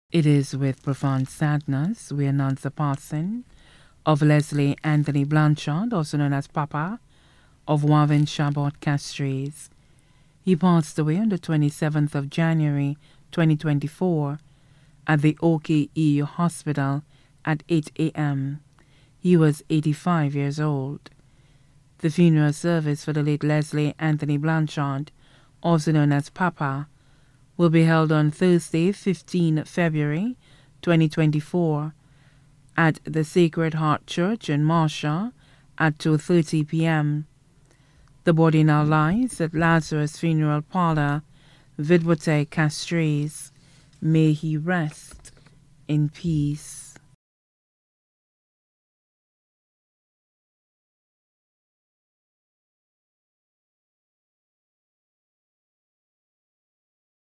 It is with profound sadness we announce the passing of Leslie Anthony Blanchard, also known as Papa, of Wavin Chabot Castries. He passed away on the 27th of January 2024 at the OKE Hospital at 8 a.m. He was 85 years old. The funeral service for the late Leslie Anthony Blanchard, also known as Papa, will be held on Thursday, 15 February 2024 at the Sacred Heart Church in Marsha at 2:30 p.m. The body now lies at Lazarus Funeral Parlor, Vidwote Castries. May he rest in peace.